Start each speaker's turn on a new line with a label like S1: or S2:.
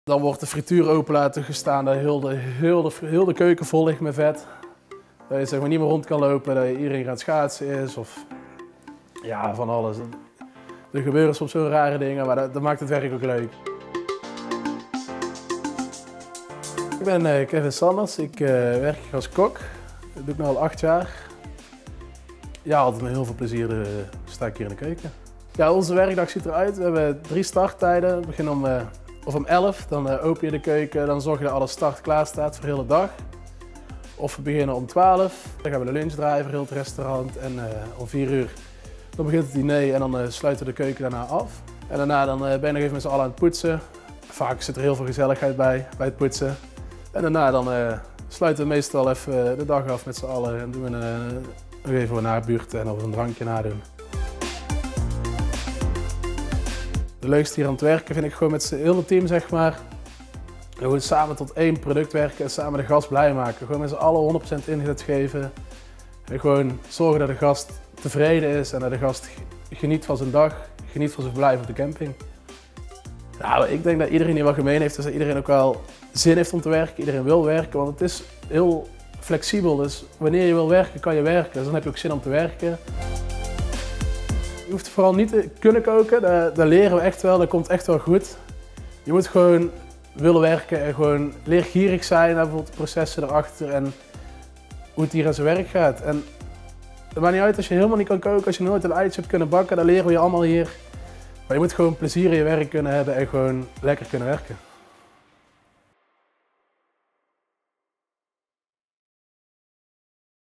S1: Dan wordt de frituur open laten gestaan, dat heel de keuken vol ligt met vet. Dat je zeg maar niet meer rond kan lopen, dat iedereen gaat schaatsen is of ja, van alles. Er gebeuren soms zo rare dingen, maar dat maakt het werk ook leuk. Ik ben Kevin Sanders, ik werk hier als kok. Dat doe ik nu al 8 jaar. Ja, altijd met heel veel plezier sta ik hier in de keuken. Ja, onze werkdag ziet eruit. We hebben 3 starttijden. We beginnen om 11, dan open je de keuken, dan zorg je dat alles start klaar staat voor de hele dag. Of we beginnen om 12, dan gaan we de lunch draaien voor heel het restaurant en om 4 uur dan begint het diner en dan sluiten we de keuken daarna af. En daarna dan ben je nog even met z'n allen aan het poetsen. Vaak zit er heel veel gezelligheid bij het poetsen. En daarna dan sluiten we meestal even de dag af met z'n allen en doen we nog even een nabuurt en of een drankje nadoen. Het leukste hier aan het werken vind ik gewoon met z'n hele team zeg maar. Gewoon samen tot één product werken en samen de gast blij maken. Gewoon met z'n allen 100% inzet geven. En gewoon zorgen dat de gast tevreden is en dat de gast geniet van zijn dag, geniet van zijn verblijf op de camping. Nou, ik denk dat iedereen hier wel gemeen heeft, dus dat iedereen ook wel zin heeft om te werken, iedereen wil werken, want het is heel flexibel. Dus wanneer je wil werken, kan je werken, dus dan heb je ook zin om te werken. Je hoeft vooral niet te kunnen koken, dat leren we echt wel, dat komt echt wel goed. Je moet gewoon willen werken en gewoon leergierig zijn naar bijvoorbeeld de processen erachter en hoe het hier aan zijn werk gaat. En het maakt niet uit als je helemaal niet kan koken, als je nooit een eitje hebt kunnen bakken, dat leren we je allemaal hier. Maar je moet gewoon plezier in je werk kunnen hebben en gewoon lekker kunnen werken.